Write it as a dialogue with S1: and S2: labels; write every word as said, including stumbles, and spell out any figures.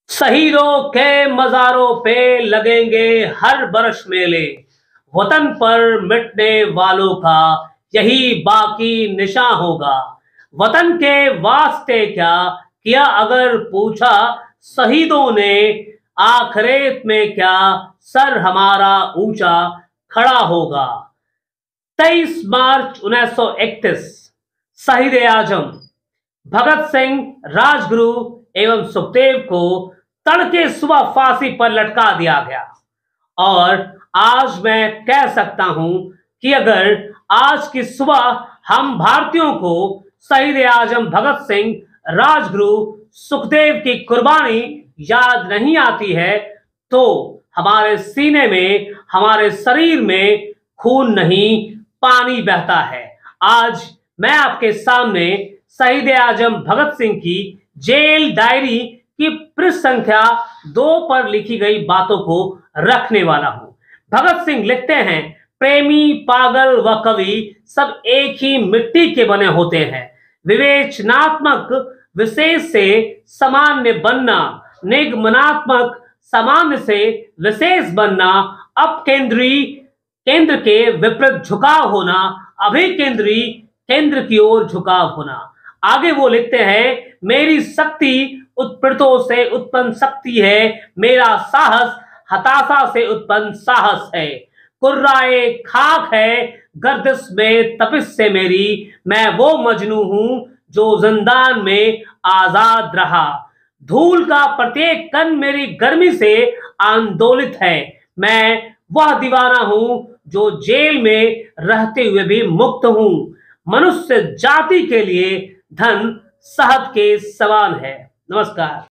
S1: शहीदों के मज़ारों पे लगेंगे हर बरस मेले, वतन पर मिटने वालों का यही बाकी निशान होगा। वतन के वास्ते क्या किया अगर पूछा शहीदों ने, आखिरत में क्या सर हमारा ऊंचा खड़ा होगा। तेईस मार्च उन्नीस सौ इकतीस शहीद आजम भगत सिंह, राजगुरु एवं सुखदेव को तड़के सुबह फांसी पर लटका दिया गया। और आज मैं कह सकता हूं कि अगर आज की सुबह हम भारतीयों को शहीद आजम भगत सिंह, राजगुरु, सुखदेव की कुर्बानी याद नहीं आती है तो हमारे सीने में, हमारे शरीर में खून नहीं पानी बहता है। आज मैं आपके सामने शहीद आजम भगत सिंह की जेल डायरी की पृष्ठ संख्या दो पर लिखी गई बातों को रखने वाला हूं। भगत सिंह लिखते हैं, प्रेमी, पागल व कवि सब एक ही मिट्टी के बने होते हैं। विवेचनात्मक विशेष से सामान्य बनना, निगमनात्मक सामान्य से विशेष बनना, अपकेंद्री केंद्र के विपरीत झुकाव होना, अभिकेंद्री केंद्र की ओर झुकाव होना। आगे वो लिखते हैं, मेरी शक्ति उत्पीड़ितों से उत्पन्न शक्ति है, मेरा साहस हताशा से उत्पन्न साहस है। कुर्राए खाक है गर्दिश में तपिश से मेरी, मैं वो मजनू हूं जो जिंदान में आजाद रहा। धूल का प्रत्येक कण मेरी गर्मी से आंदोलित है, मैं वह दीवाना हूं जो जेल में रहते हुए भी मुक्त हूं। मनुष्य जाति के लिए धन शहद के समान है। नमस्कार।